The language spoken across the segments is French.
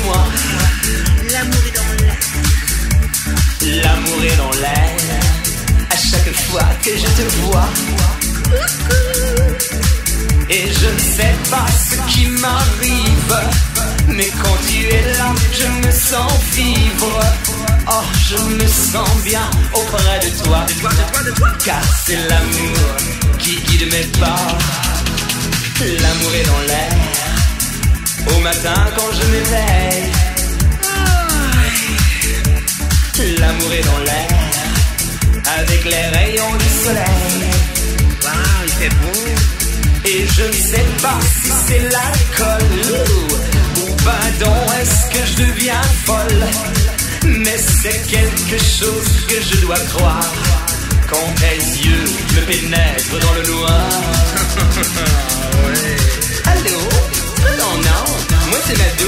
moi. L'amour est dans l'air. L'amour est dans l'air. À chaque fois que je te vois. Et je ne sais pas ce qui m'arrive, mais quand tu es là, je me sens vivre. Oh, je me sens bien auprès de toi. De toi. Car c'est l'amour qui guide mes pas. L'amour est dans l'air. Au matin quand je m'éveille. L'amour est dans l'air. Avec les rayons du soleil. Waouh, il fait beau. Et je ne sais pas si c'est l'alcool ou pardon, est-ce que je deviens folle. Mais c'est quelque chose que je dois croire quand tes yeux me pénètrent dans le noir. Ouais. Allô? Non, non, moi c'est Nado.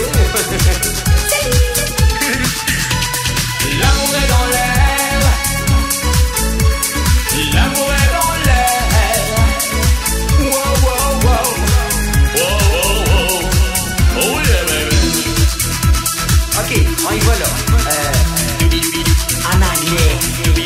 L'amour est dans l'air. L'amour est dans l'air. Wow, wow, wow. Wow, wow, wow. Oh yeah, baby. Ok, on y va là. En anglais.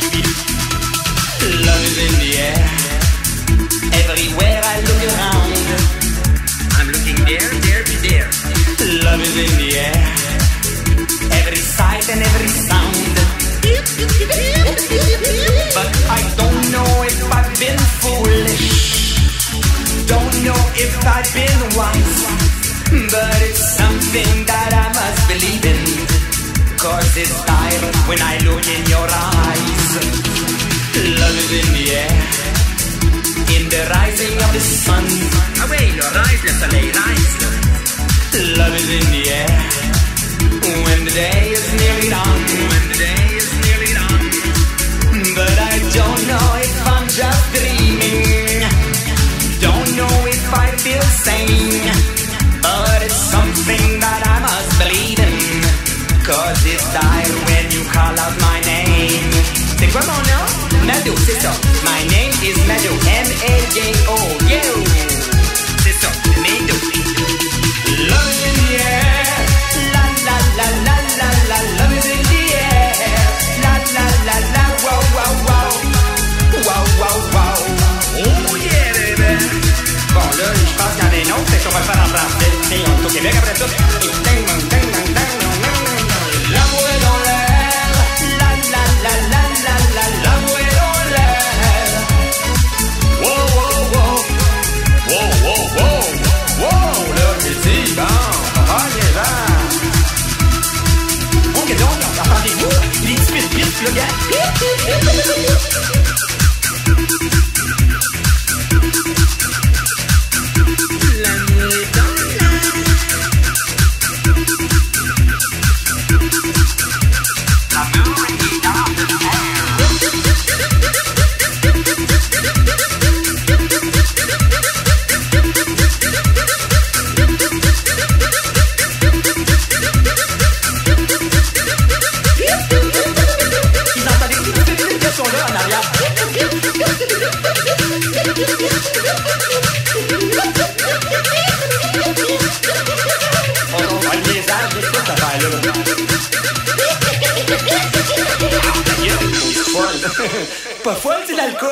Love is in the air. Everywhere I look around. I'm looking there, there. Love is in the air. Every sight and every sound. But I don't know if I've been foolish. Don't know if I've been wise. But it's something that I must believe in. Cause it's time when I look in your eyes. Love is in the air. In the rising of the sun. Ah ouais, le rise, le soleil rise. Love is in the air. When the day is nearly done. When the day is nearly done. But I don't know if I'm just dreaming. Don't know if I feel sane. But it's something that I must believe in. Cause it's dire when you call out my name. C'est quoi mon nom? Mado, c'est ça. My name is Mado. M-A-D-O. Yo! C'est ça, Mado. Love is in the air. La la la la la la. Love is in the air. La la la la. Wow wow wow. Wow wow wow. Oh yeah, baby. Bon là, je pense qu'il y en a un autre, fait qu'on va le faire en français. Et on est au Québec après tout. L'amour est dans l'air. La la la la la la. L'amour est dans l'air. Wow wow wow. Wow wow wow. Wow, là, j'ai dit, bon, ah, les gens. Ok, donc, entendez-vous? Les petits pit-pit, le gars. L'amour est dans Pas folle, c'est l'alcool.